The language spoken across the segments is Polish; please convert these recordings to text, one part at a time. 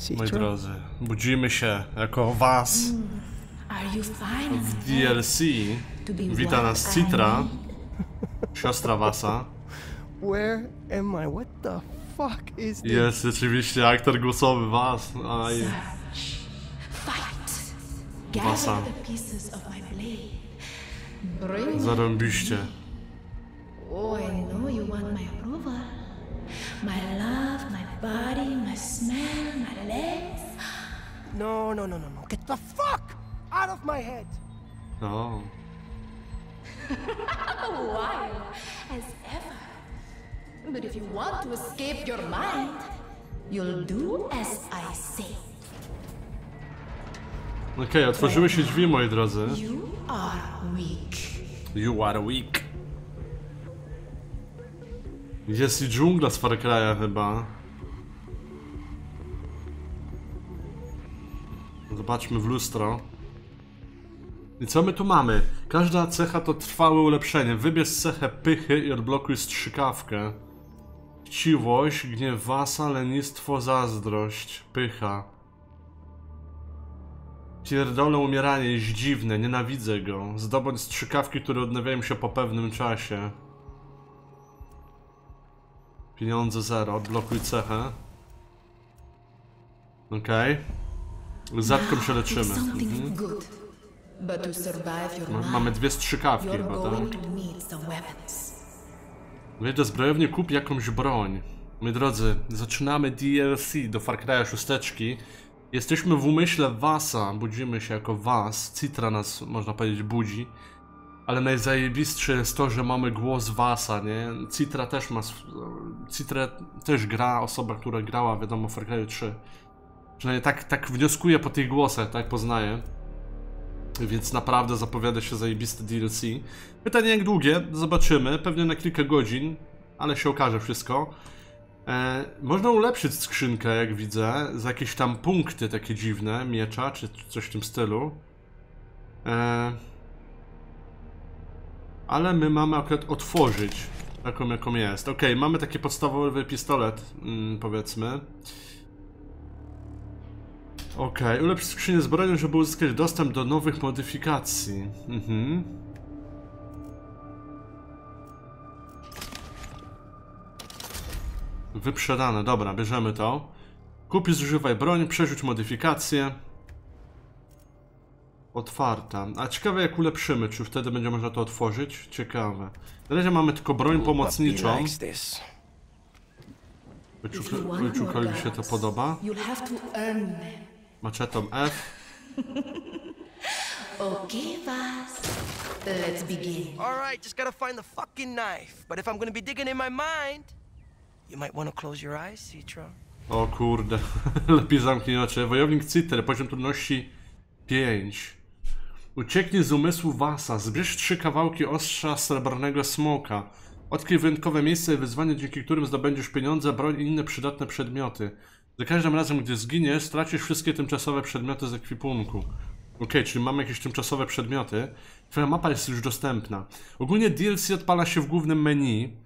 Moi drodzy, budzimy się jako was w DLC. Wita nas Citra, siostra Wasa. Where am I? What the fuck is this? Jest rzeczywiście aktor głosowy Was. Aj. Wasa. Zarąbiście. Oh, I know you want my approval. My love, my body, my smell, my legs. No. Get the fuck out of my head! O. Wild as ever. But if you want to escape your mind, you'll do as I say. Okej, otworzyły się drzwi, moi drodzy. You are weak. You are weak. Jest i dżungla z Far Cry'a chyba. Zobaczmy w lustro. I co my tu mamy? Każda cecha to trwałe ulepszenie. Wybierz cechę pychy i odblokuj strzykawkę. Chciwość, gniew Wasa, lenistwo, zazdrość. Pycha. Pierdolę, umieranie jest dziwne, nienawidzę go. Zdobądź strzykawki, które odnawiają się po pewnym czasie. Pieniądze 0, odblokuj cechę. Okej. Zatką się leczymy. Mamy dwie strzykawki chyba, tak? Wejdź do zbrojowni, kup jakąś broń. Moi drodzy, zaczynamy DLC do Far Cry'a 6. Jesteśmy w umyśle Wasa, budzimy się jako Was. Citra nas, można powiedzieć, budzi. Ale najzajebistsze jest to, że mamy głos Wasa, nie? Citra też ma... Citra też gra osoba, która grała, wiadomo, w Far Cry 3. Przynajmniej tak wnioskuję po tych głosach, tak poznaję. Więc naprawdę zapowiada się zajebiste DLC. Pytanie jak długie, zobaczymy, pewnie na kilka godzin, ale się okaże wszystko. Można ulepszyć skrzynkę, jak widzę, za jakieś tam punkty takie dziwne, miecza, czy coś w tym stylu. Ale my mamy akurat otworzyć taką, jaką jest. Ok, mamy taki podstawowy pistolet, powiedzmy. Ok, ulepsz skrzynię z bronią, żeby uzyskać dostęp do nowych modyfikacji. Wyprzedane, dobra, bierzemy to. Kup i zużywaj broń, przerzuć modyfikacje. Otwarta. A ciekawe jak ulepszymy, czy wtedy będzie można to otworzyć? Ciekawe. Na razie mamy tylko broń pomocniczą. Wyczukowi się to podoba. Maczetą F. Okay, Vas. Let's begin. Alright, just gotta find the fucking knife. But if I'm gonna be digging in my mind, you might wanna close your eyes, Citra. O kurde, lepiej zamknij oczy. Wojownik Citry, poziom trudności 5. Ucieknij z umysłu Wasa, zbierz 3 kawałki ostrza srebrnego smoka. Odkryj wyjątkowe miejsce i wyzwanie, dzięki którym zdobędziesz pieniądze, broń i inne przydatne przedmioty. Za każdym razem, gdy zginiesz, stracisz wszystkie tymczasowe przedmioty z ekwipunku. Okej, czyli mamy jakieś tymczasowe przedmioty. Twoja mapa jest już dostępna. Ogólnie DLC odpala się w głównym menu.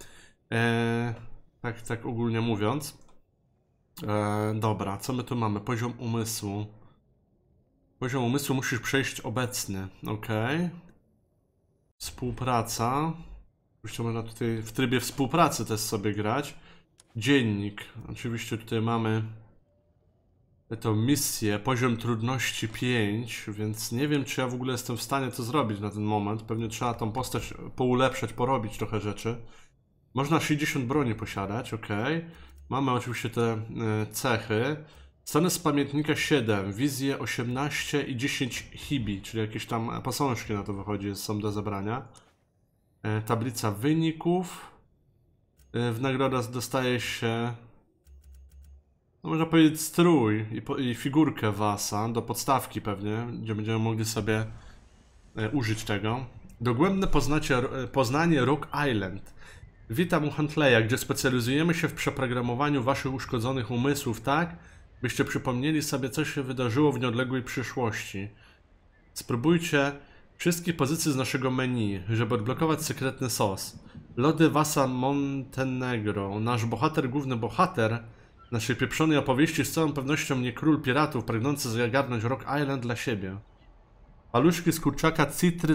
Tak ogólnie mówiąc. Dobra, co my tu mamy? Poziom umysłu. Poziom umysłu musisz przejść obecny. Okej. Współpraca. Oczywiście można tutaj w trybie współpracy też sobie grać. Dziennik. Oczywiście tutaj mamy tę misję. Poziom trudności 5, więc nie wiem, czy ja w ogóle jestem w stanie to zrobić na ten moment. Pewnie trzeba tą postać poulepszać, porobić trochę rzeczy. Można 60 broni posiadać, ok. Mamy oczywiście te cechy. Strony z pamiętnika 7, wizje 18 i 10 hibi, czyli jakieś tam posążki na to wychodzi, są do zebrania. Tablica wyników. W nagrodę dostaje się, no można powiedzieć, strój i figurkę Wasa do podstawki pewnie, gdzie będziemy mogli sobie użyć tego. Dogłębne poznanie Rock Island. Witam u Huntleya, gdzie specjalizujemy się w przeprogramowaniu waszych uszkodzonych umysłów tak, byście przypomnieli sobie, co się wydarzyło w nieodległej przyszłości. Spróbujcie wszystkie pozycje z naszego menu, żeby odblokować sekretny sos. Lody Vasa Montenegro. Nasz bohater, główny bohater, naszej pieprzonej opowieści z całą pewnością nie król piratów pragnący zagarnąć Rock Island dla siebie. Paluszki z kurczaka Citry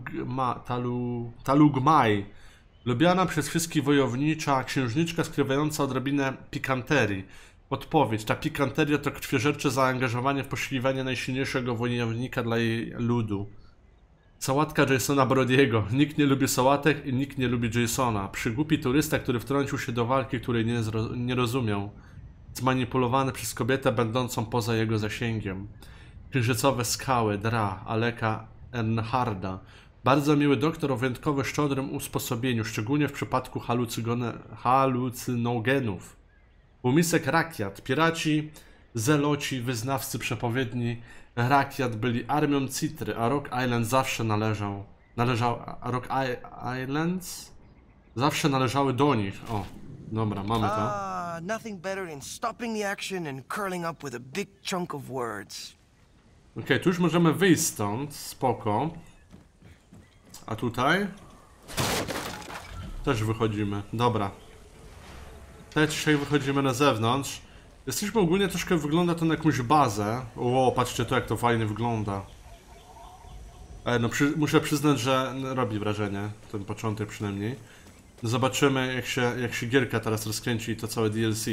Talugmai. Lubiana przez wszystkich wojownicza księżniczka skrywająca odrobinę pikanterii. Odpowiedź. Ta pikanteria to krwiożercze zaangażowanie w poszukiwanie najsilniejszego wojownika dla jej ludu. Sałatka Jasona Brodiego. Nikt nie lubi sałatek i nikt nie lubi Jasona. Przygłupi turysta, który wtrącił się do walki, której nie rozumiał. Zmanipulowany przez kobietę będącą poza jego zasięgiem. Księżycowe skały, Dra, Aleka Ernharda. Bardzo miły doktor o wyjątkowo szczodrym usposobieniu, szczególnie w przypadku halucynogenów. Półmisek Rakiat. Piraci, zeloci, wyznawcy przepowiedni Rakiat byli armią Citry, a Rock Island zawsze Rock Islands zawsze należały do nich. O, dobra, mamy to. Nothing better than stopping the action and curling up with a big chunk of words. Okej, tu już możemy wyjść stąd, spoko. A tutaj? Też wychodzimy, dobra. Tutaj dzisiaj wychodzimy na zewnątrz. Jesteśmy ogólnie troszkę, wygląda to na jakąś bazę. O, patrzcie to, jak to fajnie wygląda. No muszę przyznać, że robi wrażenie, ten początek przynajmniej. Zobaczymy, jak się gierka teraz rozkręci i to całe DLC.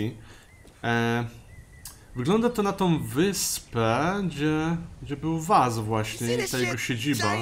Wygląda to na tą wyspę, gdzie był Vaz właśnie i ta jego siedziba.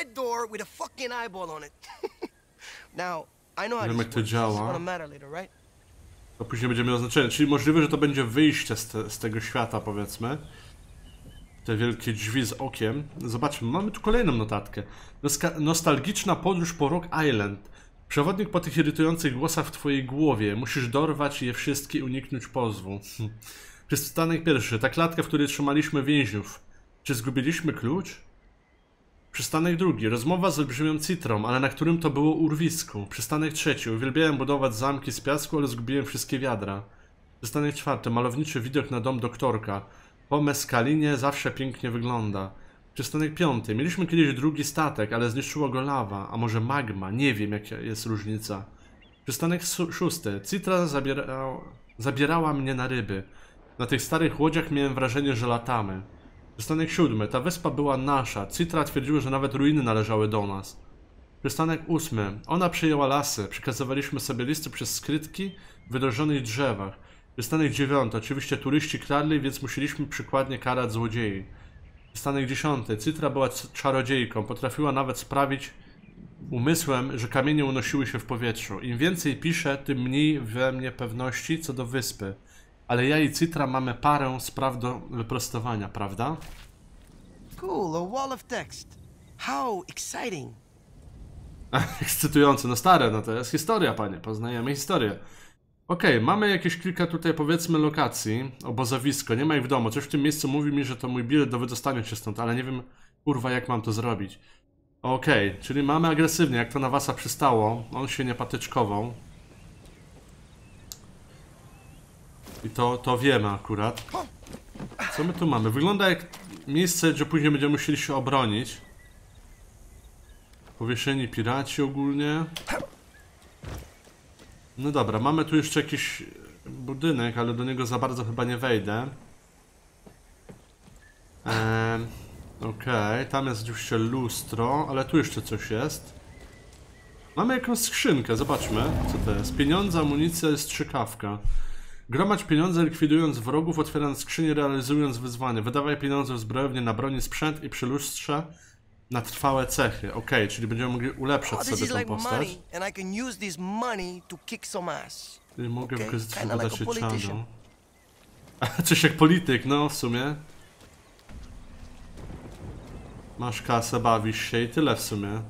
Nie wiem, jak to działa. To później będzie miało znaczenie. Czyli możliwe, że to będzie wyjście z tego świata, powiedzmy. Te wielkie drzwi z okiem. Zobaczmy, mamy tu kolejną notatkę. Nostalgiczna podróż po Rock Island. Przewodnik po tych irytujących głosach w twojej głowie. Musisz dorwać je wszystkie i uniknąć pozwu. Przystanek pierwszy. Ta klatka, w której trzymaliśmy więźniów. Czy zgubiliśmy klucz? Przystanek drugi. Rozmowa z olbrzymią Citrą, ale na którym to było urwisku. Przystanek trzeci. Uwielbiałem budować zamki z piasku, ale zgubiłem wszystkie wiadra. Przystanek czwarty. Malowniczy widok na dom doktorka. Po meskalinie zawsze pięknie wygląda. Przystanek piąty. Mieliśmy kiedyś drugi statek, ale zniszczyło go lawa. A może magma? Nie wiem, jaka jest różnica. Przystanek szósty. Citra zabierała mnie na ryby. Na tych starych łodziach miałem wrażenie, że latamy. Przystanek siódmy. Ta wyspa była nasza. Citra twierdziła, że nawet ruiny należały do nas. Przystanek ósmy. Ona przejęła lasy. Przekazywaliśmy sobie listy przez skrytki w wydrożonych drzewach. Przystanek dziewiąty. Oczywiście turyści kradli, więc musieliśmy przykładnie karać złodziei. Przystanek dziesiąty. Citra była czarodziejką. Potrafiła nawet sprawić umysłem, że kamienie unosiły się w powietrzu. Im więcej piszę, tym mniej we mnie pewności co do wyspy. Ale ja i Citra mamy parę spraw do wyprostowania, prawda? Cool, a wall of text. How exciting. Ekscytujące, no stare, no to jest historia, panie, poznajemy historię. Okej, mamy jakieś kilka tutaj, powiedzmy, lokacji. Obozowisko, nie ma ich w domu. Coś w tym miejscu mówi mi, że to mój bilet do wydostania się stąd, ale nie wiem, kurwa, jak mam to zrobić. Okej, czyli mamy agresywnie, jak to na Vasa przystało. On się nie patyczkował. I to wiemy akurat. Co my tu mamy? Wygląda jak miejsce, gdzie później będziemy musieli się obronić. Powieszeni piraci ogólnie. No dobra, mamy tu jeszcze jakiś budynek, ale do niego za bardzo chyba nie wejdę. Okej, tam jest oczywiście lustro, ale tu jeszcze coś jest. Mamy jakąś skrzynkę, zobaczmy, co to jest. Pieniądze, amunicja, strzykawka. Gromadź pieniądze, likwidując wrogów, otwierając skrzynię, realizując wyzwanie. Wydawaj pieniądze w zbrojownię na broni, sprzęt i przy lustrze na trwałe cechy. Okej, czyli będziemy mogli ulepszać sobie tą postać. I mogę wykorzystać wydać czadą. Coś jak polityk, no w sumie. Masz kasę, bawisz się i tyle w sumie.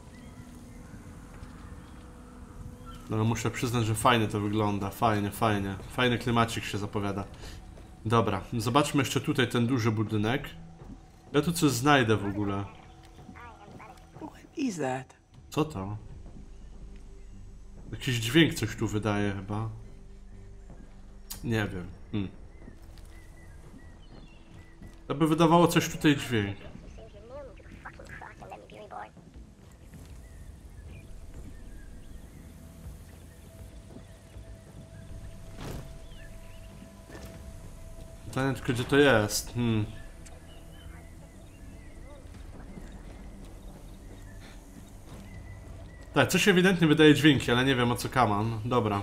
No muszę przyznać, że fajnie to wygląda, fajnie. Fajny klimacik się zapowiada. Dobra, zobaczmy jeszcze tutaj ten duży budynek. Ja tu coś znajdę w ogóle. Co to? Jakiś dźwięk coś tu wydaje chyba. Nie wiem. To by wydawało coś tutaj dźwięk. Pytanie tylko, gdzie to jest. Tak, coś ewidentnie wydaje dźwięki, ale nie wiem o co kaman. Dobra.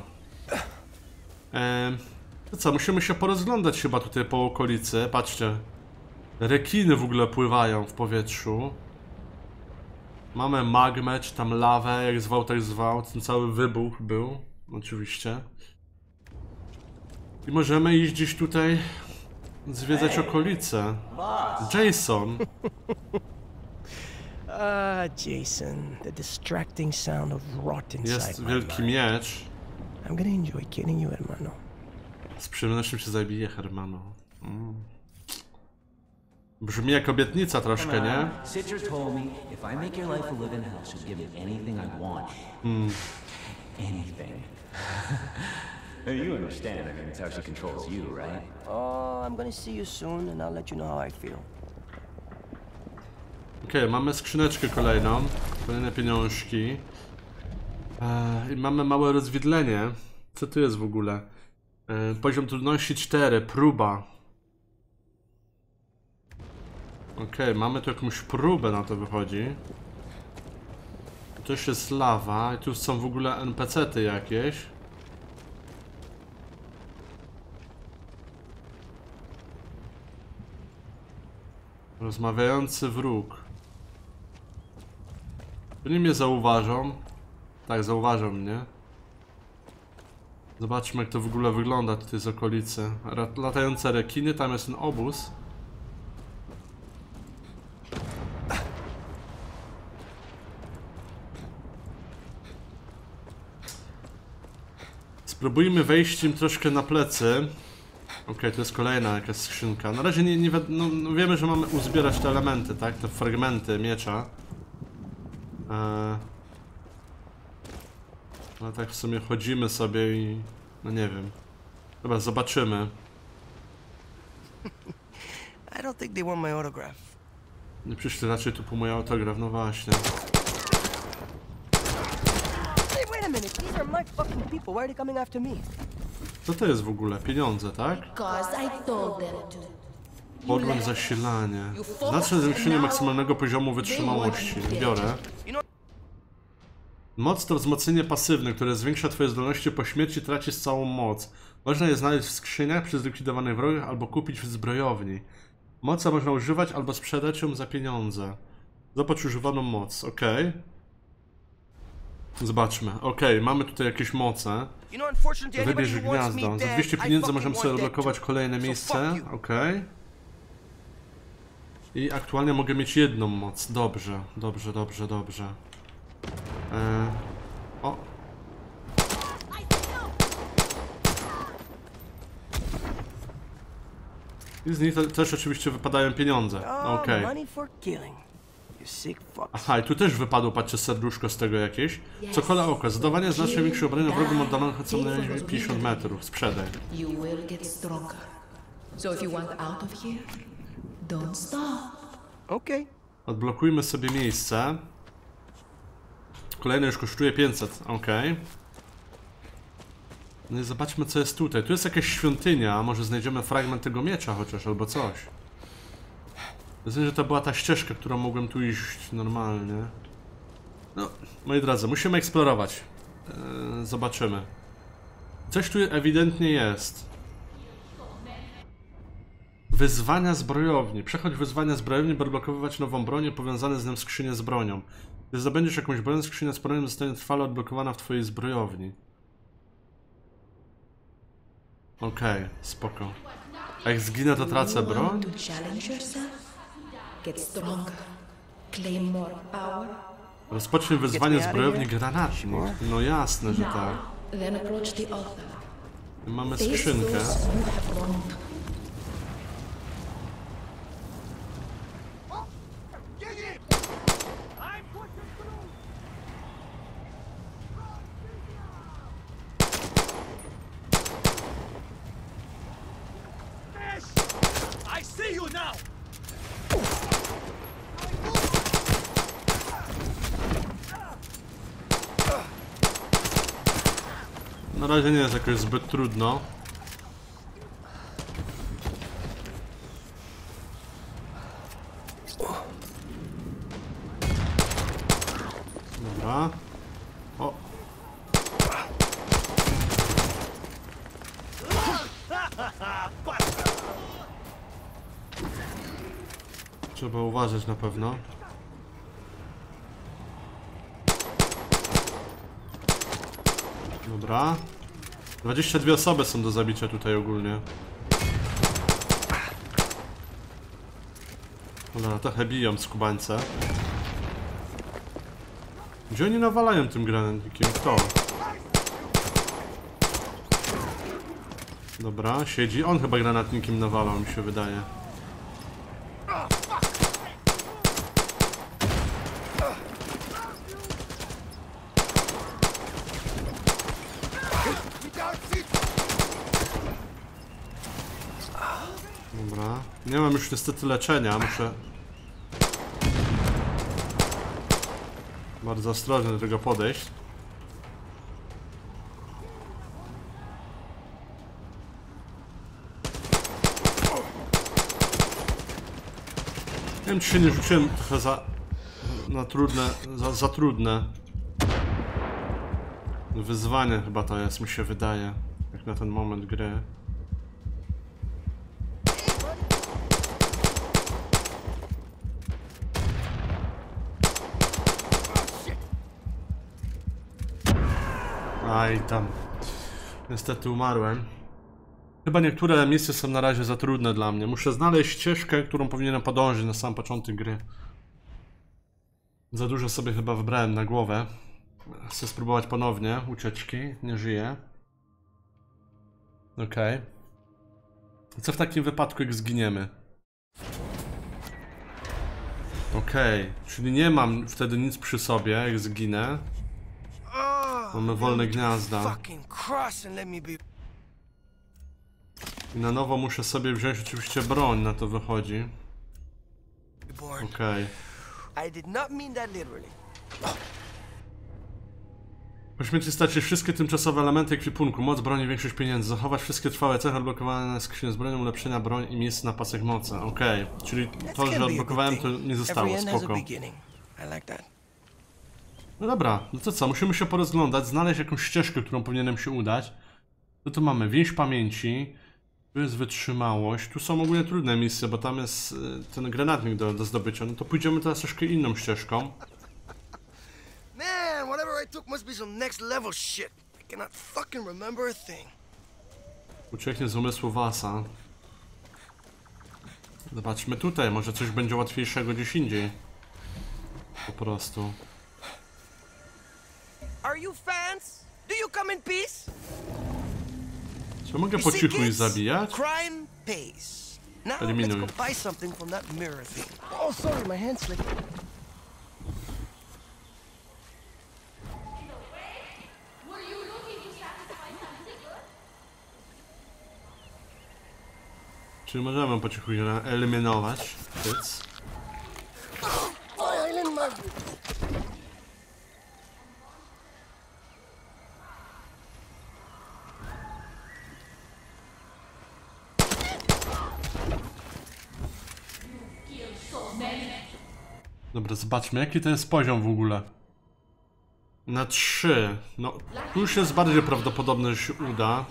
To co, musimy się porozglądać chyba tutaj po okolicy. Patrzcie. Rekiny w ogóle pływają w powietrzu. Mamy magmę, czy tam lawę, jak zwał, tak zwał. Ten cały wybuch był, oczywiście. I możemy iść gdzieś tutaj zwiedzać okolice. Jason! Jason, the distracting sound of rot inside Jest my wielki mind. miecz. I'm gonna enjoy killing you, hermano. Z przyjemnością się zabije, hermano. Brzmi jak obietnica troszkę, nie? Citra told me if I make your life a living hell, she'll give me anything I want. Anything. You understand, I mean, it's how she controls you, right? Oh, I'm gonna see you soon, and I'll let you know how I feel. Okej, mamy skrzyneczkę kolejną. Kolejne pieniążki. I mamy małe rozwidlenie. Co tu jest w ogóle? Poziom trudności 4, próba. Okej, mamy tu jakąś próbę, na to wychodzi. Tu też jest lawa i tu są w ogóle NPC-ty jakieś. Rozmawiający wróg. Oni mnie zauważą. Tak, zauważą mnie. Zobaczmy, jak to w ogóle wygląda tutaj z okolicy. Latające rekiny, tam jest ten obóz. Spróbujmy wejść im troszkę na plecy. Okej, to jest kolejna jakaś skrzynka. Na razie nie no, wiemy, że mamy uzbierać te elementy, tak? Te fragmenty miecza. Ale tak w sumie chodzimy sobie i... no nie wiem. Dobra, zobaczymy. I don't think they want my autograph. Nie przyszli raczej tu po mój autograf, no właśnie. Hey, wait a minute. These are my fucking people. Why are they coming after me? Co to jest w ogóle? Pieniądze, tak? Because I told them to. Podłącz zasilanie. Znaczne zwiększenie maksymalnego poziomu wytrzymałości. Biorę. Moc to wzmocnienie pasywne, które zwiększa twoje zdolności po śmierci, tracisz całą moc. Można je znaleźć w skrzyniach przy zlikwidowanych wrogach albo kupić w zbrojowni. Moca można używać albo sprzedać ją za pieniądze. Zobacz używaną moc, ok. Zobaczmy, ok, mamy tutaj jakieś moce. Wybierz gniazdo. Za 200 pieniędzy możemy sobie odblokować kolejne miejsce, ok. I aktualnie mogę mieć jedną moc, dobrze, dobrze, dobrze, dobrze. O! I z nich też oczywiście wypadają pieniądze. Okej. Aha, i tu też wypadło, patrzcie, serduszko z tego jakieś. Co kola oko. Zadawanie znacznie większej obrony wrogom oddalonych od co najmniej 50 metrów. Sprzedaj. You will get stronger. So if you want out of here, don't stop. Okay. Odblokujmy sobie miejsce. Kolejne już kosztuje 500, ok. No i zobaczmy, co jest tutaj. Tu jest jakaś świątynia, może znajdziemy fragment tego miecza chociaż, albo coś. Myślę, że to była ta ścieżka, którą mogłem tu iść normalnie. No, moi drodzy, musimy eksplorować. Zobaczymy. Coś tu ewidentnie jest. Wyzwania zbrojowni. Przechodź wyzwania zbrojowni, by odblokowywać nową broń i powiązane z nią skrzynię z bronią. Gdy zdobędziesz jakąś broń, skrzynia z bronią zostanie trwale odblokowana w twojej zbrojowni. Okej, spoko. A jak zginę, to tracę broń? Rozpocznij wyzwanie zbrojowni granatnik. No jasne, że tak. Mamy skrzynkę. Na razie nie jest jakoś zbyt trudno. Dobra. O! Trzeba uważać na pewno. Dobra. 22 osoby są do zabicia tutaj ogólnie. Dobra, trochę biją skubańce. Gdzie oni nawalają tym granatnikiem? Kto? Dobra, siedzi. On chyba granatnikiem nawalał, mi się wydaje. Dobra. Nie mam już niestety leczenia, muszę bardzo ostrożnie do tego podejść. Nie wiem, czy się nie rzuciłem trochę za trudne wyzwanie chyba to jest, mi się wydaje, jak na ten moment gry. Aj tam. Niestety umarłem. Chyba niektóre misje są na razie za trudne dla mnie. Muszę znaleźć ścieżkę, którą powinienem podążyć na sam początek gry. Za dużo sobie chyba wybrałem na głowę. Chcę spróbować ponownie ucieczki. Nie żyję. Okej. Co w takim wypadku, jak zginiemy? Okej. Czyli nie mam wtedy nic przy sobie, jak zginę. Mamy wolne gniazda. I na nowo muszę sobie wziąć oczywiście broń, na to wychodzi. Okej. Po śmierci stracić wszystkie tymczasowe elementy ekwipunku, moc broni, większość pieniędzy, zachować wszystkie trwałe cechy odblokowane skrzynie z bronią, ulepszenia broń i miejsce na pasek mocy. Okej. Czyli to, że odblokowałem, to nie zostało, spoko. No dobra, no to co, musimy się porozglądać, znaleźć jakąś ścieżkę, którą powinienem się udać. No to mamy więź pamięci, tu jest wytrzymałość, tu są ogólnie trudne misje, bo tam jest ten granatnik do zdobycia. No to pójdziemy teraz troszkę inną ścieżką. Man, whatever I took must be some next level shit. I cannot fucking remember a thing. Ucieknie z umysłu Wasa. Zobaczmy tutaj, może coś będzie łatwiejszego gdzieś indziej. Po prostu. Are you fans? Do you come in peace? Czy mogę po cichu ich zabijać? Crime pays. Now Eliminuj. let's go buy something from that mirror thing. Oh, sorry, my hand slipped. Czyli możemy po cichu ich eliminować. Więc. Dobra, zobaczmy, jaki to jest poziom w ogóle. Na 3. No, tu już jest bardziej prawdopodobne, że się uda.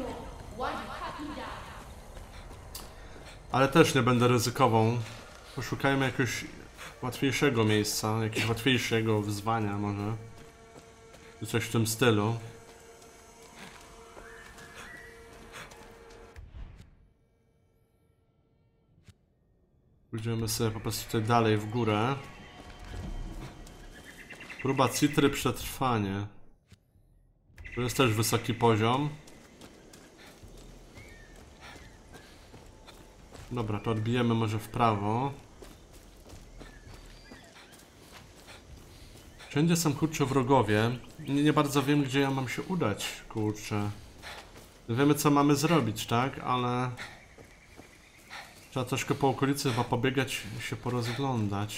Ale też nie będę ryzykował. Poszukajmy jakiegoś łatwiejszego miejsca, jakiegoś łatwiejszego wyzwania może. Czy coś w tym stylu. Pójdziemy sobie po prostu tutaj dalej w górę. Próba citry, przetrwanie. Tu jest też wysoki poziom. Dobra, to odbijemy może w prawo. Wszędzie są kurczę wrogowie. Nie bardzo wiem, gdzie ja mam się udać, kurczę. Wiemy, co mamy zrobić, tak? Ale trzeba troszkę po okolicy chyba pobiegać i się porozglądać.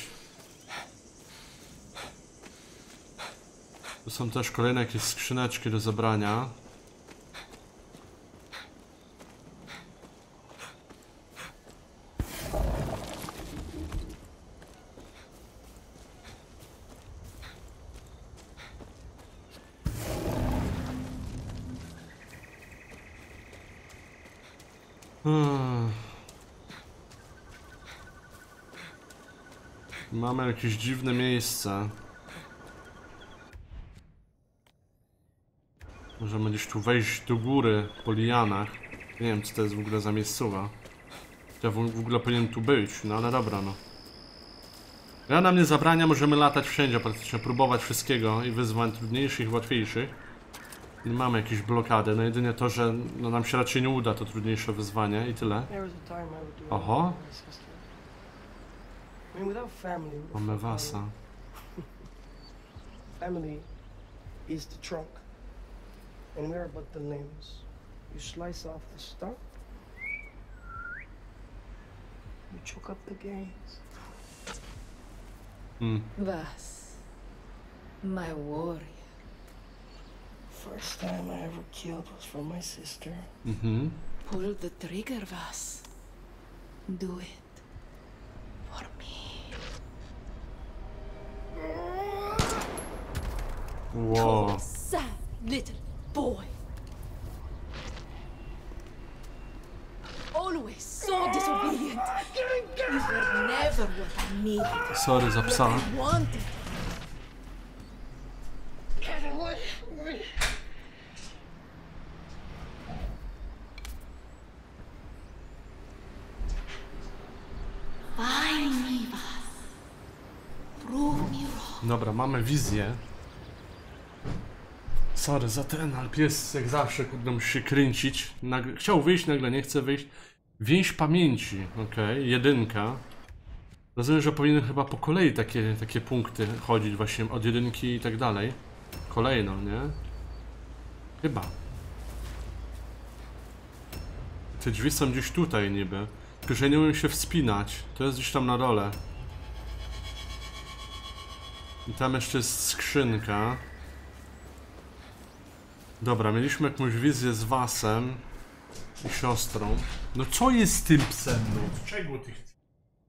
Tu są też kolejne jakieś skrzyneczki do zebrania. Mamy jakieś dziwne miejsce. Możemy gdzieś tu wejść do góry po lianach. Nie wiem, co to jest w ogóle za miejscowa. Ja w ogóle powinien tu być, no ale dobra, no. Ja nam nie zabrania, możemy latać wszędzie praktycznie, próbować wszystkiego i wyzwań trudniejszych, łatwiejszych. I mamy jakieś blokady, no jedynie to, że no, nam się raczej nie uda to trudniejsze wyzwanie i tyle. Oho. Mamy wasa. Family is the trunk, and we are but the limbs. You slice off the stump, you choke up the gains. Vas, my warrior. First time I ever killed was for my sister. Pull the trigger, Vas. Do it for me. Wow. Sad little boy. Always so disobedient. You were never what I needed. Sorry za psa. I wanted. Find me, Vas. Prove me wrong. Dobra, mamy wizję. Sorry za ten, ale pies jak zawsze, kurde, musi się kręcić. Chciał wyjść, nagle nie chce wyjść. Więź pamięci, okej, 1. Rozumiem, że powinien chyba po kolei takie punkty chodzić właśnie od 1 i tak dalej. Kolejno, nie? Chyba. Te drzwi są gdzieś tutaj niby. Tylko, że nie umiem się wspinać. To jest gdzieś tam na dole. I tam jeszcze jest skrzynka. Dobra, mieliśmy jakąś wizję z Wasem i siostrą. No co jest z tym psem? No, czego ty chcesz?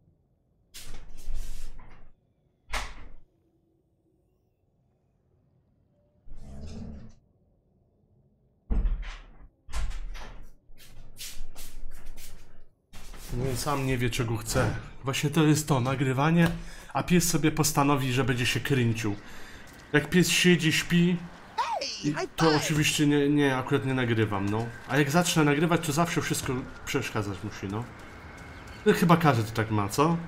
No i sam nie wie, czego chce. Właśnie to jest to, nagrywanie, a pies sobie postanowi, że będzie się kręcił. Jak pies siedzi, śpi, to oczywiście akurat nie nagrywam, no. A jak zacznę nagrywać, to zawsze wszystko przeszkadzać musi, no. Chyba każdy to tak ma, co?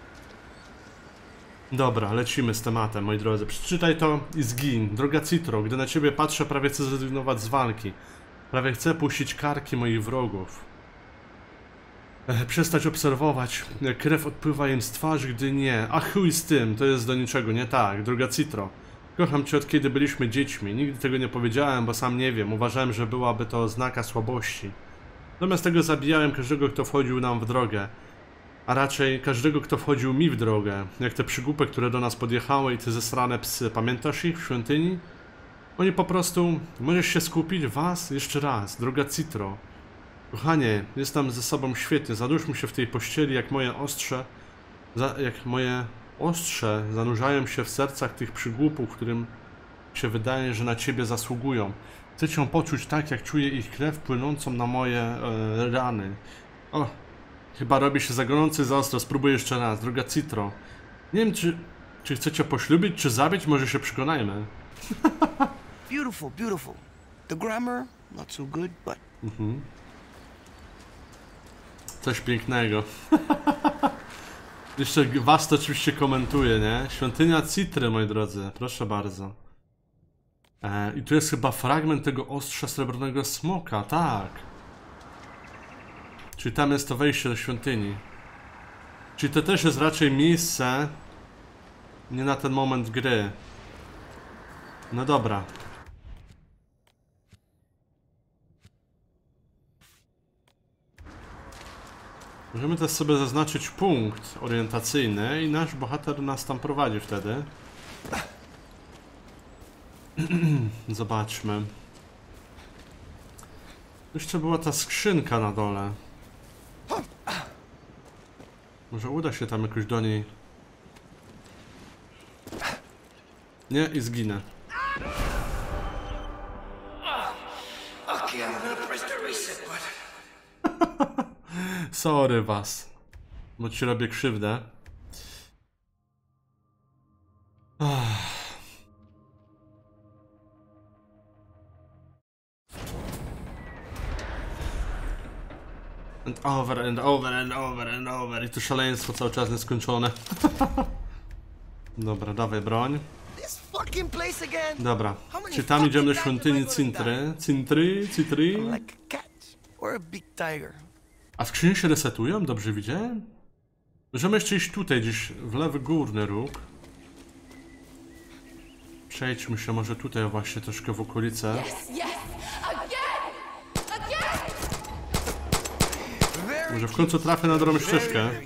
Dobra, lecimy z tematem, moi drodzy. Przeczytaj to i zgin. Droga Citro, gdy na ciebie patrzę, prawie chcę zrezygnować z walki. Prawie chcę puścić karki moich wrogów. Przestać obserwować, jak krew odpływa im z twarzy, gdy nie. A chuj z tym, to jest do niczego, nie tak, droga Citro. Kocham cię od kiedy byliśmy dziećmi. Nigdy tego nie powiedziałem, bo sam nie wiem. Uważałem, że byłaby to oznaka słabości. Zamiast tego zabijałem każdego, kto wchodził nam w drogę. A raczej każdego, kto wchodził mi w drogę. Jak te przygłupy, które do nas podjechały i te zesrane psy. Pamiętasz ich w świątyni? Oni po prostu... Możesz się skupić? Was? Jeszcze raz. Droga Citro. Kochanie, jest tam ze sobą świetnie. Zanóżmy się w tej pościeli, jak moje ostrze zanurzają się w sercach tych przygłupów, którym się wydaje, że na ciebie zasługują. Chcę cię poczuć tak, jak czuję ich krew płynącą na moje rany. O, chyba robi się za gorący, za ostro. Spróbuję jeszcze raz. Droga Citro. Nie wiem, czy chcecie poślubić, czy zabić? Może się przekonajmy. Beautiful, beautiful. The grammar, not so good, but... Coś pięknego. Jeszcze was to oczywiście komentuje, nie? Świątynia Citry, moi drodzy. Proszę bardzo. I tu jest chyba fragment tego ostrza srebrnego smoka, tak. Czyli tam jest to wejście do świątyni. Czyli to też jest raczej miejsce nie na ten moment gry. No dobra. Możemy też sobie zaznaczyć punkt orientacyjny i nasz bohater nas tam prowadzi wtedy. Zobaczmy. Jeszcze była ta skrzynka na dole. Może uda się tam jakoś do niej. Nie, i zginę. Okay, I'm gonna press the reset button. Sorry was. Bo ci robię krzywdę. And over and over and over and over. I to szaleństwo cały czas nieskończone. Dobra, dawaj broń. This fucking place again. Dobra, How many czy tam idziemy do fucking świątyni times am I gonna Cintry? Citry? I'm like a cat or a big tiger. A skrzynie się resetują? Dobrze widziałem? Możemy jeszcze iść tutaj, gdzieś w lewy górny róg. Przejdźmy się może tutaj właśnie troszkę w okolice. Yes, yes! Again! Again! Very Może w końcu trafię na dobrą ścieżkę. very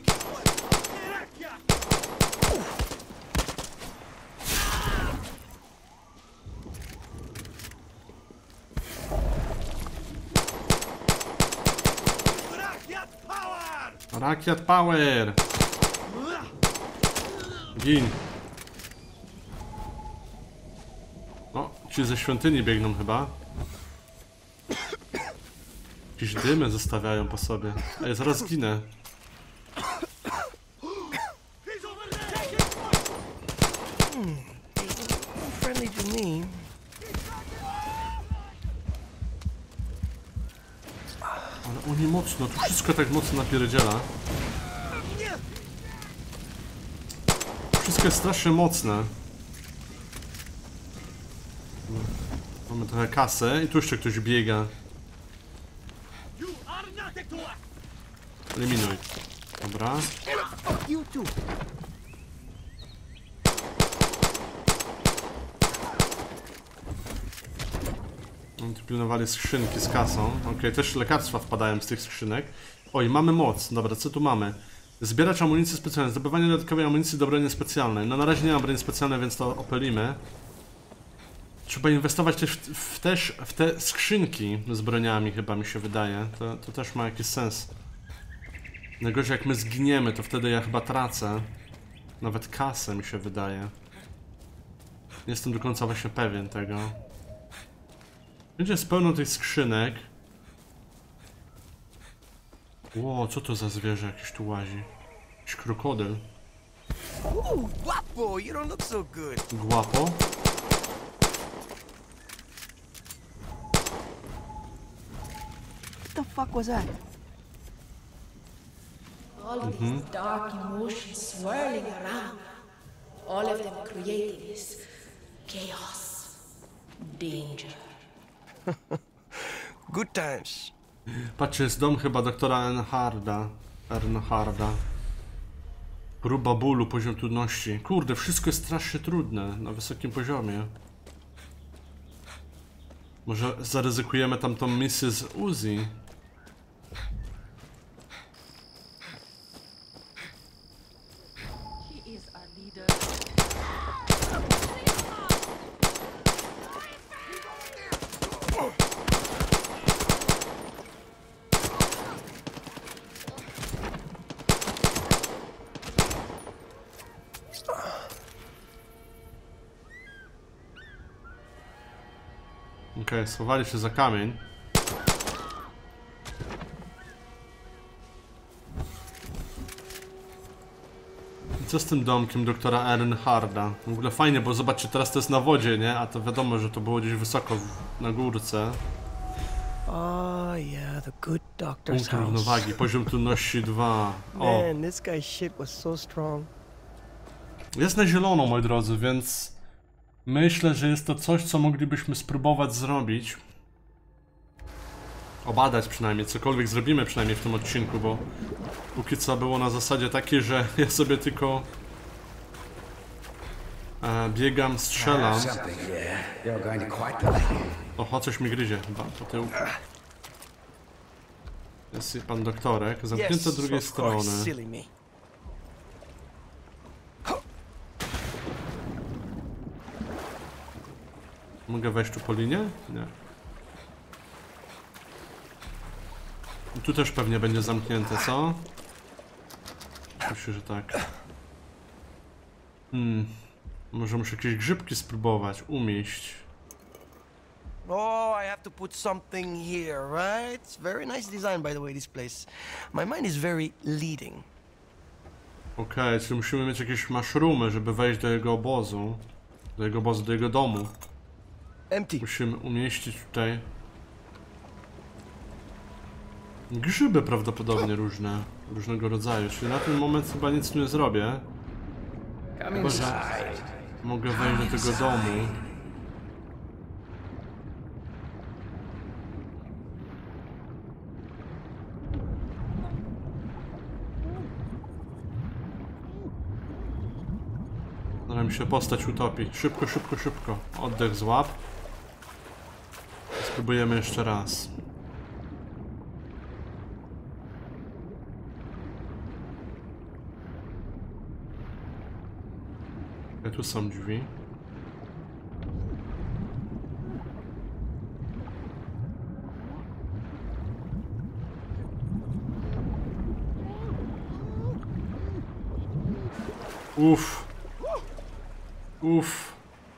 Rakiet Power! Gin! O, ci ze świątyni biegną chyba. Jakieś dymy zostawiają po sobie. Ej, zaraz ginę. friendly to me. Ale oni mocno, tu wszystko tak mocno napierdziela. Wszystko jest strasznie mocne. No, mamy trochę kasę i tu jeszcze ktoś biega. Eliminuj. Dobra. Fuck you too. Oni tu pilnowali skrzynki z kasą. Okej, też lekarstwa wpadają z tych skrzynek. Oj, mamy moc. Dobra, co tu mamy? Zbieracz amunicji specjalnej. Zdobywanie dodatkowej amunicji do broni specjalnej. No na razie nie mam broni specjalnej, więc to opelimy. Trzeba inwestować też w te skrzynki z broniami, chyba mi się wydaje. To też ma jakiś sens. Najgorzej jak my zginiemy, to wtedy ja chyba tracę. Nawet kasę mi się wydaje. Nie jestem do końca właśnie pewien tego. Będzie jest pełno tych skrzynek. Ło, co to za zwierzę jakieś tu łazi? Jakiś krokodyl. Ooh, guapo, you don't look so good. Głapo. What the fuck was that? All these dark emotions swirling around. All of them creating this chaos, danger. Good times. Patrzcie, jest dom chyba doktora Ernharda. Próba bólu, poziom trudności. Kurde, wszystko jest strasznie trudne na wysokim poziomie. Może zaryzykujemy tamtą misję z Uzi. He is our leader. Okej, schowali się za kamień. I co z tym domkiem doktora Ernharda? W ogóle fajnie, bo zobaczcie, teraz to jest na wodzie, nie? A to wiadomo, że to było gdzieś wysoko na górce. Oh yeah, the good doctor's Punkt house. równowagi, poziom trudności 2. O, Man, this guy's shit was so strong. jest na zielono, moi drodzy, więc myślę, że jest to coś, co moglibyśmy spróbować zrobić. Obadać przynajmniej, cokolwiek zrobimy przynajmniej w tym odcinku, bo póki co było na zasadzie takiej, że ja sobie tylko biegam, strzelam. Something here. You're going to quite the lake. Oho, coś mi gryzie chyba po tyłku. Jest i pan doktorek, zamknięty z drugiej of course, strony. silly me. Mogę wejść tu po linie? Nie. I tu też pewnie będzie zamknięte, co? Myślę, że tak. Może muszę jakieś grzybki spróbować umieść. Oh, I have to put something here, right? It's very nice design, by the way, this place. My mind is very leading. Okej, czyli musimy mieć jakieś mushroomy, żeby wejść do jego obozu. Do jego domu. Empty. Musimy umieścić tutaj grzyby prawdopodobnie różnego rodzaju, czyli na ten moment chyba nic tu nie zrobię. Chyba, że mogę wejść do tego domu. Zaraz mi się postać utopi. Szybko, szybko, szybko. Oddech złap. Spróbujemy jeszcze raz. Tu są drzwi. Uff. Uff.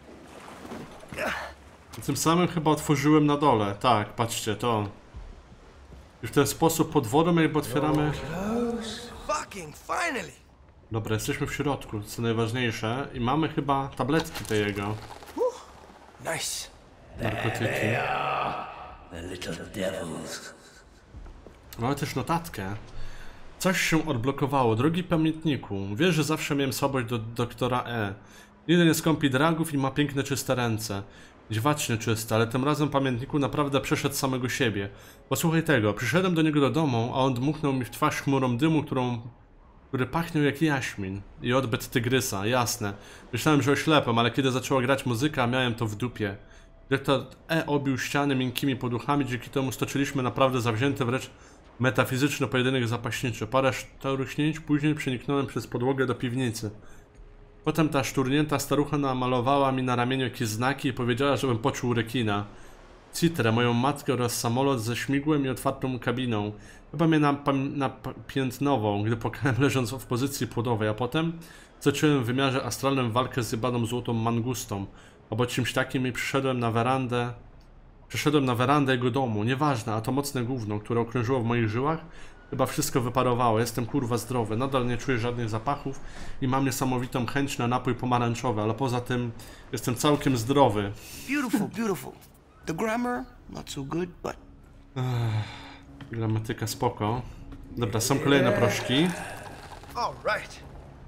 Tym samym chyba otworzyłem na dole. Tak, patrzcie, to. I w ten sposób pod wodą jakby otwieramy. Fucking finally! Dobra, jesteśmy w środku, co najważniejsze. I mamy chyba tabletki te jego. Nice. Narkotyki. The little devils. Mamy też notatkę. Coś się odblokowało. Drogi pamiętniku, wiesz, że zawsze miałem słabość do doktora E. Nigdy nie skąpi dragów i ma piękne, czyste ręce. Dziwacznie czyste, ale tym razem pamiętniku naprawdę przeszedł samego siebie. Posłuchaj tego, przyszedłem do niego do domu, a on dmuchnął mi w twarz chmurą dymu, który pachniał jak jaśmin. I odbyt tygrysa, jasne. Myślałem, że oślepłem, ale kiedy zaczęła grać muzyka, miałem to w dupie. Doktor E obił ściany miękkimi poduchami, dzięki temu stoczyliśmy naprawdę zawzięty, wręcz metafizyczny pojedynek zapaśniczy. Parę szturchnięć później przeniknąłem przez podłogę do piwnicy. Potem ta szturnięta starucha namalowała mi na ramieniu jakieś znaki i powiedziała, żebym poczuł rekina. Citrę, moją matkę oraz samolot ze śmigłem i otwartą kabiną. Chyba mnie napiętnował, gdy płakałem leżąc w pozycji płodowej, a potem zacząłem w wymiarze astralnym walkę z jebaną złotą mangustą. Albo czymś takim i przyszedłem na werandę jego domu. Nieważne, a to mocne gówno, które okrążyło w moich żyłach. Chyba wszystko wyparowało. Jestem kurwa zdrowy. Nadal nie czuję żadnych zapachów i mam niesamowitą chęć na napój pomarańczowy, ale poza tym jestem całkiem zdrowy. Beautiful, beautiful. The grammar, not so good, but... Gramatyka spoko. Dobra, są kolejne proszki. All right.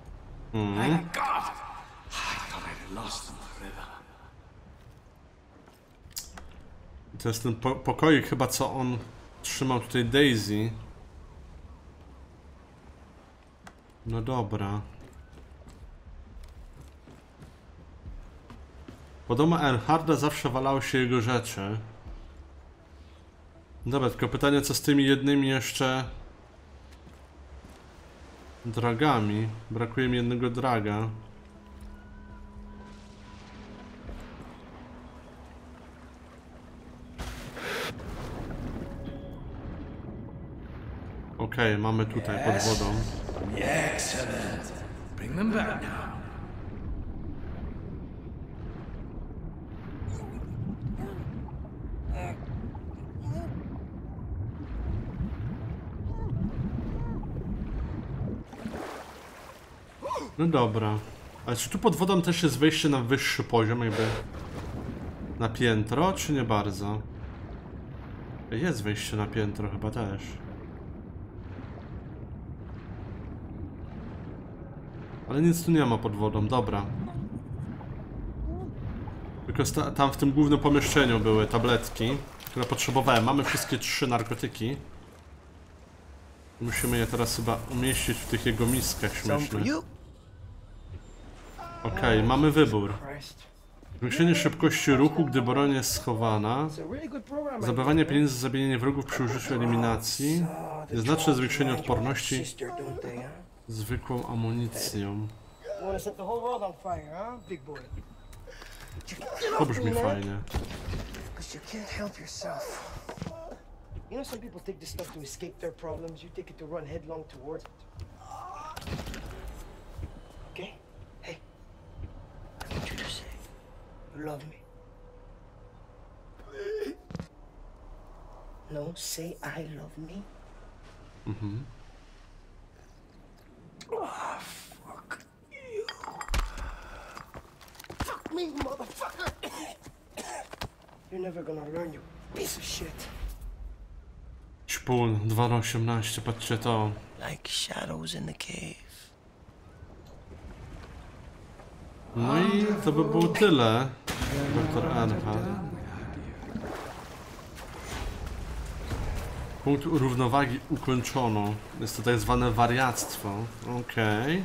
To jest ten pokoik chyba, co on trzymał tutaj Daisy. No dobra. Po domu Earharda zawsze walały się jego rzeczy. Dobra, tylko pytanie, co z tymi jednymi jeszcze dragami? Brakuje mi jednego draga. Okej, mamy tutaj pod wodą. Excellent. Bring them back now. No dobra. Ale czy tu pod wodą też jest wejście na wyższy poziom, jakby na piętro, czy nie bardzo? Jest wejście na piętro chyba też. Ale nic tu nie ma pod wodą, dobra. Tylko tam w tym głównym pomieszczeniu były tabletki, które potrzebowałem. Mamy wszystkie 3 narkotyki. Musimy je teraz chyba umieścić w tych jego miskach śmiesznych. Okej, mamy wybór. Zwiększenie szybkości ruchu, gdy broń jest schowana. Zabrawanie pieniędzy za zabijanie wrogów przy użyciu eliminacji. Znaczne zwiększenie odporności zwykłą amunicją. To brzmi fajnie. You know, some people take this stuff to escape their problems. You take it to run headlong towards it. Okay? Hey. I want you to say you love me. No, say I love me. Oh, fuck you. Fuck me, motherfucker. You're never gonna learn, you piece of shit. Szpul 2.18, patrzcie to. Like shadows in the cave. No i to by było tyle. Dr. Earnhardt. Punkt równowagi ukończono. Jest to tak zwane wariactwo. Okej.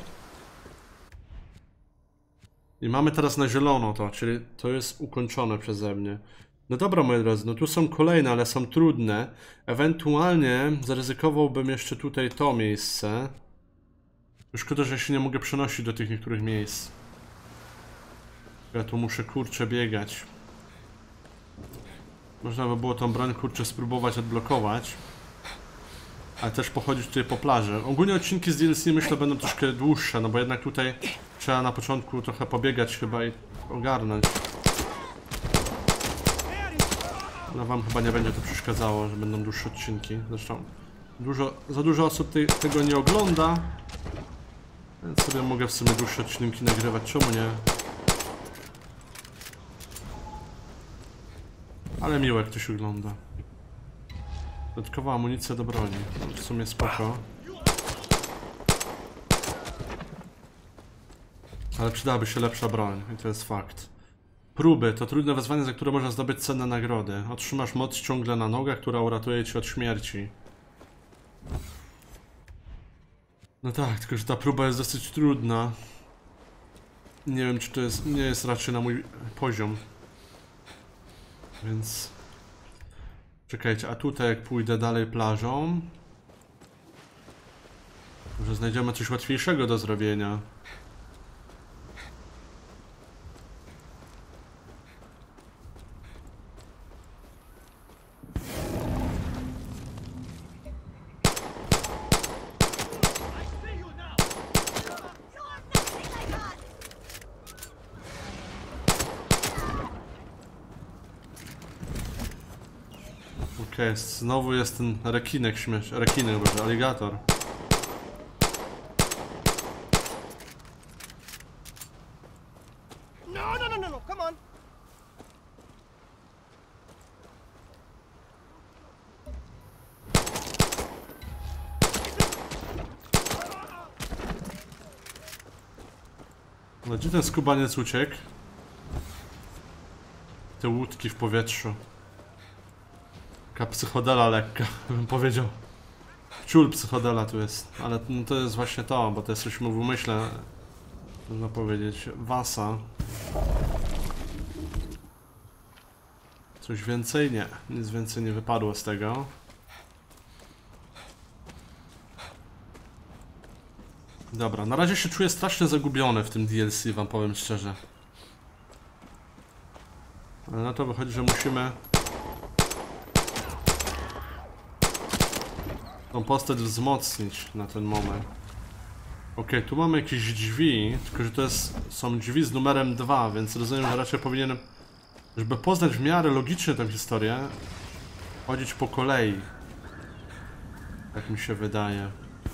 I mamy teraz na zielono to, czyli to jest ukończone przeze mnie. No dobra, moi drodzy, no tu są kolejne, ale są trudne. Ewentualnie zaryzykowałbym jeszcze tutaj to miejsce. Szkoda, że się nie mogę przenosić do tych niektórych miejsc. Ja tu muszę, kurczę, biegać. Można by było tą broń, kurczę, spróbować odblokować. Ale też pochodzić tutaj po plaży. Ogólnie odcinki z DLC, myślę, będą troszkę dłuższe, no bo jednak tutaj trzeba na początku trochę pobiegać chyba i ogarnąć. No wam chyba nie będzie to przeszkadzało, że będą dłuższe odcinki. Zresztą za dużo osób tego nie ogląda. Więc sobie mogę w sumie dłuższe odcinki nagrywać, czemu nie? Ale miło, jak ktoś ogląda. Dodatkowa amunicja do broni. W sumie spoko. Ale przydałaby się lepsza broń i to jest fakt. Próby to trudne wyzwanie, za które można zdobyć cenne nagrody. Otrzymasz moc ciągle na nogach, która uratuje cię od śmierci. No tak, tylko że ta próba jest dosyć trudna. Nie wiem, czy to jest... nie jest raczej na mój poziom. Więc... czekajcie, a tutaj jak pójdę dalej plażą... może znajdziemy coś łatwiejszego do zrobienia. Okej, znowu jest ten rekinek śmieszny, rekinek, boże, aligator. No, come on. No gdzie ten skubaniec uciekł? Te łódki w powietrzu. Taka psychodela lekka, bym powiedział. Ciul psychodela tu jest, ale no to jest właśnie to, bo to jesteśmy w umyśle, można powiedzieć, Wasa. Coś więcej? Nie, nic więcej nie wypadło z tego. Dobra, na razie się czuję strasznie zagubiony w tym DLC, wam powiem szczerze. Ale na to wychodzi, że musimy tą postać wzmocnić na ten moment. Okej, tu mamy jakieś drzwi, tylko że to są drzwi z numerem 2, więc rozumiem, że raczej powinienem, żeby poznać w miarę logicznie tę historię, chodzić po kolei. Tak mi się wydaje.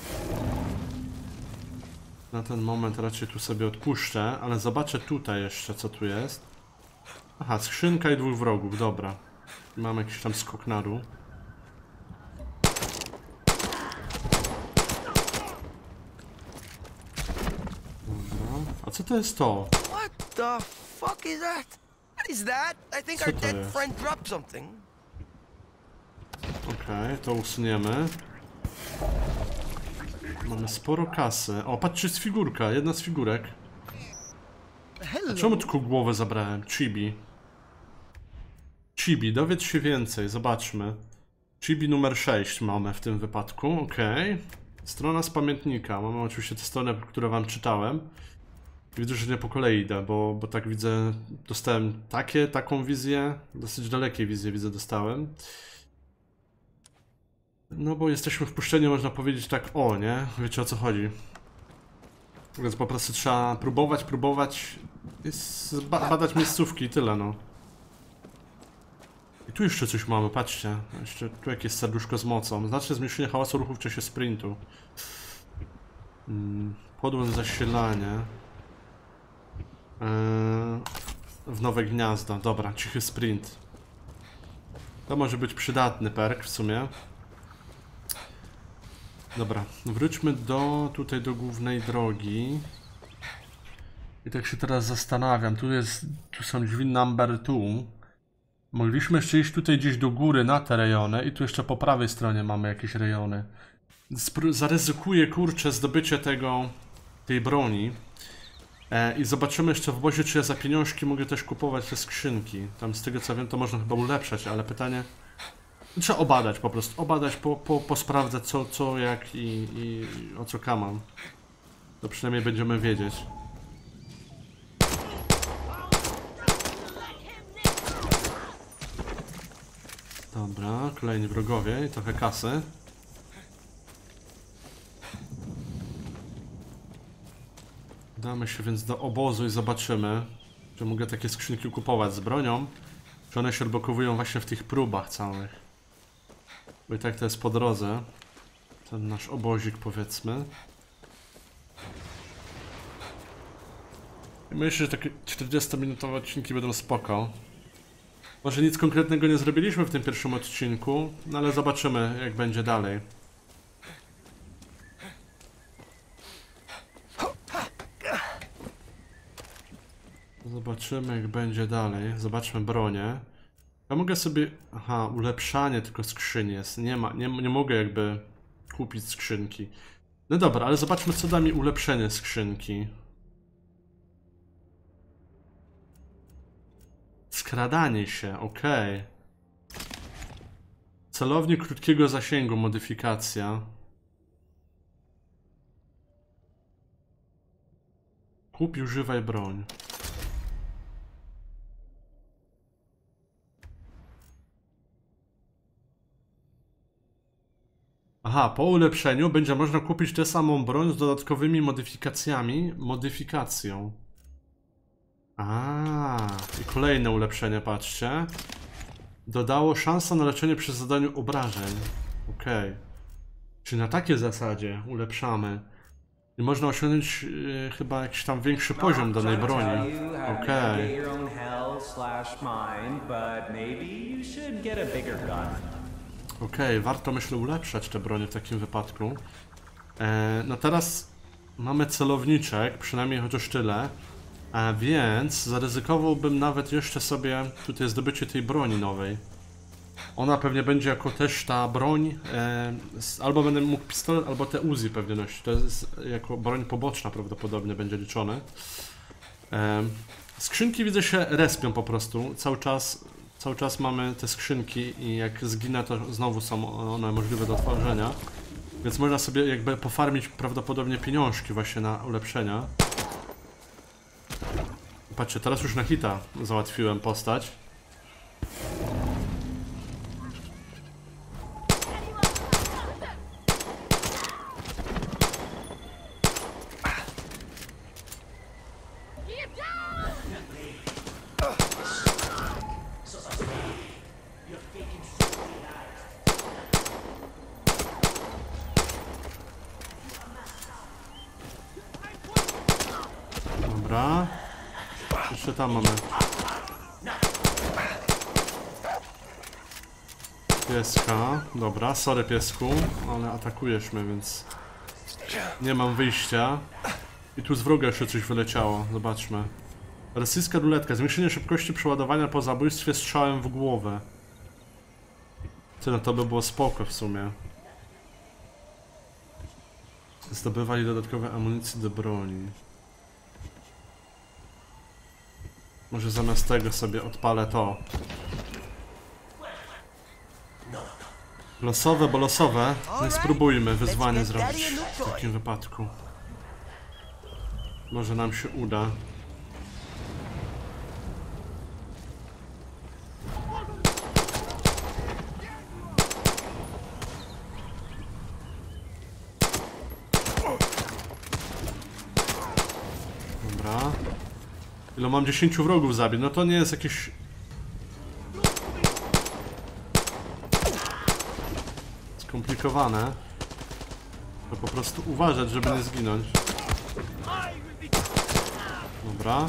Na ten moment raczej tu sobie odpuszczę, ale zobaczę tutaj jeszcze, co tu jest. Aha, skrzynka i 2 wrogów, dobra. Mamy jakiś tam skok na dół. Dobra. A co to jest to? What the fuck is that? What is that? I think our dead friend dropped something. Okej, to usuniemy. Mamy sporo kasy. O, patrzcie, jest figurka, jedna z figurek. A czemu tylko głowę zabrałem? Chibi. Chibi, dowiedz się więcej, zobaczmy. Chibi numer 6 mamy w tym wypadku, okej. Strona z pamiętnika, mamy oczywiście te strony, które wam czytałem. Widzę, że nie po kolei idę, bo tak widzę, dostałem taką wizję, dosyć dalekie wizje widzę, dostałem. No bo jesteśmy wpuszczeni, można powiedzieć tak, o nie, wiecie o co chodzi. Więc po prostu trzeba próbować badać miejscówki i tyle, no. I tu jeszcze coś mamy, patrzcie. Jeszcze tu jakieś serduszko z mocą. Znaczne zmniejszenie hałasu ruchu w czasie sprintu. Podłe zasilanie. W nowe gniazda. Dobra, cichy sprint. To może być przydatny perk w sumie. Dobra, wróćmy do głównej drogi. I tak się teraz zastanawiam. Tu są drzwi number 2. Mogliśmy jeszcze iść tutaj gdzieś do góry na te rejony i tu jeszcze po prawej stronie mamy jakieś rejony. Zaryzykuję, kurczę, zdobycie tej broni. I zobaczymy jeszcze w obozie, czy ja za pieniążki mogę też kupować te skrzynki. Tam z tego co wiem, to można chyba ulepszać, ale pytanie... Trzeba obadać po prostu, posprawdzać co, jak i o co kamam. To przynajmniej będziemy wiedzieć. Dobra, kolejni wrogowie i trochę kasy. Damy się więc do obozu i zobaczymy, czy mogę takie skrzynki kupować z bronią, czy one się odblokowują właśnie w tych próbach całych. Bo i tak to jest po drodze. Ten nasz obozik, powiedzmy. I myślę, że takie 40-minutowe odcinki będą spoko. Może nic konkretnego nie zrobiliśmy w tym pierwszym odcinku, no ale zobaczymy, jak będzie dalej. Zobaczymy, jak będzie dalej. Zobaczmy bronię. Ja mogę sobie... Aha, ulepszanie tylko skrzyni jest. Nie mogę jakby kupić skrzynki. No dobra, ale zobaczmy, co da mi ulepszenie skrzynki. Skradanie się, okej. Celownik krótkiego zasięgu, modyfikacja. Kup i używaj broń. Aha, po ulepszeniu będzie można kupić tę samą broń z dodatkowymi modyfikacją. I kolejne ulepszenie, patrzcie. Dodało szansa na leczenie przy zadaniu obrażeń. Okej. Czyli na takiej zasadzie ulepszamy. I można osiągnąć chyba jakiś tam większy poziom danej broni. Okej. Okej, warto myślę ulepszać te bronie w takim wypadku. No teraz mamy celowniczek, przynajmniej chociaż tyle. A więc zaryzykowałbym nawet jeszcze sobie tutaj zdobycie tej broni nowej. Ona pewnie będzie jako też ta broń, albo będę mógł pistolet, albo te Uzi pewnie nosić. To jest jako broń poboczna prawdopodobnie będzie liczone. Skrzynki widzę się respią po prostu. Cały czas mamy te skrzynki i jak zginę, to znowu są one możliwe do otworzenia. Więc można sobie jakby pofarmić prawdopodobnie pieniążki właśnie na ulepszenia. Patrzcie, teraz już na hita załatwiłem postać. Dobra. Jeszcze tam mamy pieska. Dobra, sorry piesku, ale atakujesz mnie, więc nie mam wyjścia. I tu z wroga jeszcze coś wyleciało, zobaczmy. Rosyjska ruletka, zwiększenie szybkości przeładowania po zabójstwie strzałem w głowę. No to by było spoko w sumie. Zdobywali dodatkowe amunicje do broni. Może zamiast tego sobie odpalę to. Losowe, bo losowe. No i spróbujmy wyzwanie zrobić w takim wypadku. Może nam się uda. Dobra. Ile mam 10 wrogów zabić? No to nie jest jakieś skomplikowane. To po prostu uważać, żeby nie zginąć. Dobra.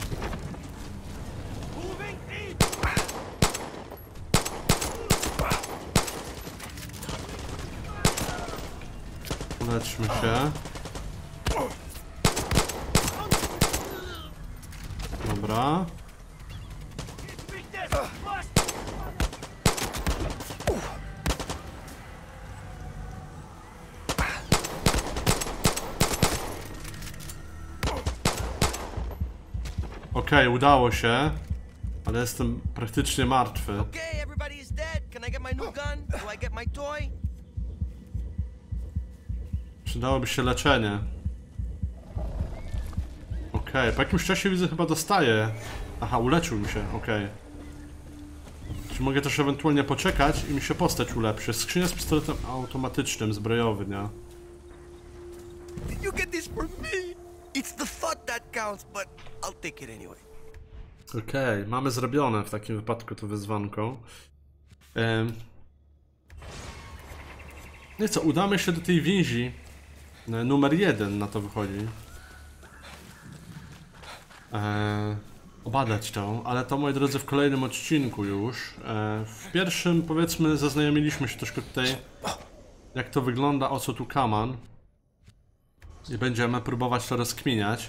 Uleczmy się. Dobra. Okej, udało się, ale jestem praktycznie martwy. Okay, everybody is dead. Can I get my new gun? Do I get my toy? Przydałoby się leczenie. Okej, po jakimś czasie widzę, chyba dostaję. Aha, uleczył mi się, okej. Czy mogę też ewentualnie poczekać i mi się postać ulepszy? Skrzynia z pistoletem automatycznym, zbrojowy, nie? You get this for me. It's the thought that counts, but I'll take it anyway. Okej, mamy zrobione w takim wypadku to wyzwanko. No i co, udamy się do tej więzi numer 1, na to wychodzi. Obadać to, ale to, moi drodzy, w kolejnym odcinku już. W pierwszym, powiedzmy, zaznajomiliśmy się troszkę tutaj, jak to wygląda, o co tu kaman. I będziemy próbować to rozkminiać.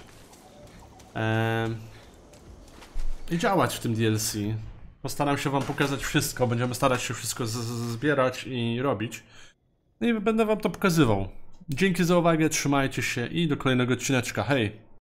I działać w tym DLC. Postaram się wam pokazać wszystko, będziemy starać się wszystko zbierać i robić. No i będę wam to pokazywał. Dzięki za uwagę, trzymajcie się i do kolejnego odcineczka. Hej!